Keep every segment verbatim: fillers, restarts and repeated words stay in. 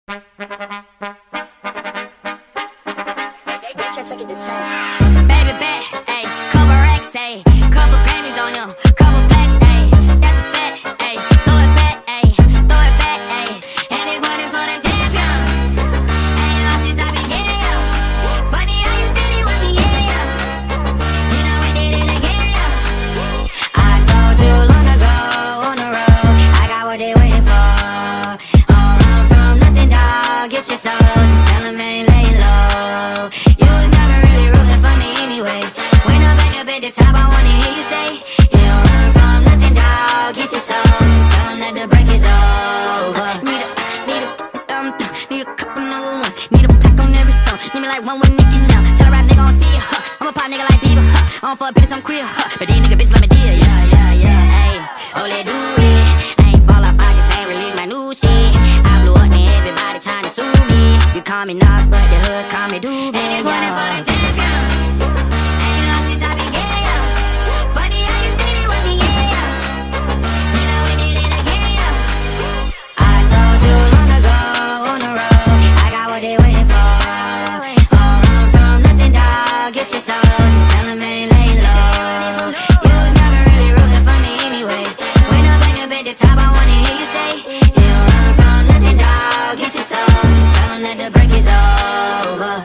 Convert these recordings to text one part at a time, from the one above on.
Baby bet, ayy, couple racks, ayy, couple Grammys on him, couple plaques, ayy, that's a fact, ayy, throw it back, ayy, throw it back, ayy, and this one is for the champion. Ain't lost since I began, yo. Funny how you said it was the year, yo. You know we did it again, yo. I told you long ago on the road, I got what they waiting for. Don't run from nothing, dog, get your soul, just tell them ain't laying low. You was never really rooting for me anyway. When I'm back up at the top, I wanna hear you say, you don't run from nothing, dog, get your soul, just tell them that the break is over. Need a, need a, um, need a couple number ones, need a pack on every song, need me like one with Nicki now. Tell a rap nigga I don't see ya, huh, I'm a pop nigga like Bieber, huh, I don't fuck bitches, I'm queer, huh, but these nigga bitch let me deal, yeah, yeah, yeah, ayy, oh let do it. I ain't fall off, I just ain't release my new shit. I blew up and everybody trying to sue me. You call me Nas, but the hood call me Doobie. And this one is for the champion. Ain't lost since I began, yo. Funny how you said it was the year, yo. You know we did it again, yo. I told you long ago on the road, I got what they waiting for. Don't run from nothing, dog, get your soul, just tell them ain't laying low. You was never really rooting for me anyway. When I'm back up at the top, I wanna hear you say, you don't run from nothing, dog, get your soul, just tell them that the break is over.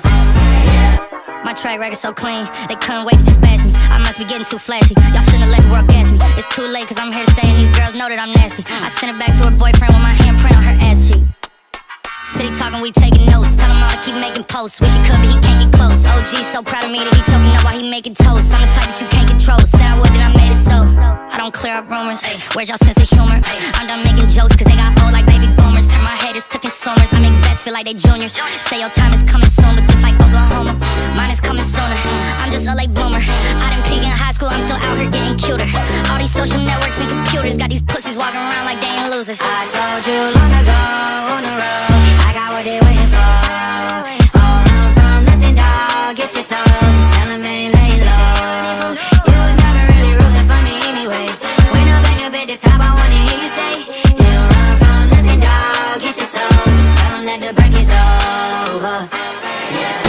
My track record so clean, they couldn't wait to just bash me. I must be getting too flashy, y'all shouldn't have let the world gas me. It's too late cause I'm here to stay and these girls know that I'm nasty. I sent it back to her boyfriend with my handprint on her ass cheek. City talking, we taking notes, tell him all to keep making posts. Wish he could but he can't get close. O G so proud of me that he choking up while he making toast. I'm the type that you can't control, said I would then I made it so. I don't clear up rumors, where's y'all sense of humor? I'm done making jokes cause they got old like baby boomers. Turn my haters to consumers, I make vets feel like they juniors. Say your time is coming soon, but just like Oklahoma, mine is coming sooner. I'm just a late bloomer, I didn't peak in high school, I'm still out here getting cuter. All these social networks and computers got these pussies walking around like they ain't losers. I told you long ago on the road, I got what they waiting for. Don't run from nothing, dog, get your soul, just tell them ain't laying low. You was never really rooting for me anyway. When I'm back up at the top, I wanna hear you say, you don't run from nothing, dog, get your soul, just tell them that the break is over. Yeah.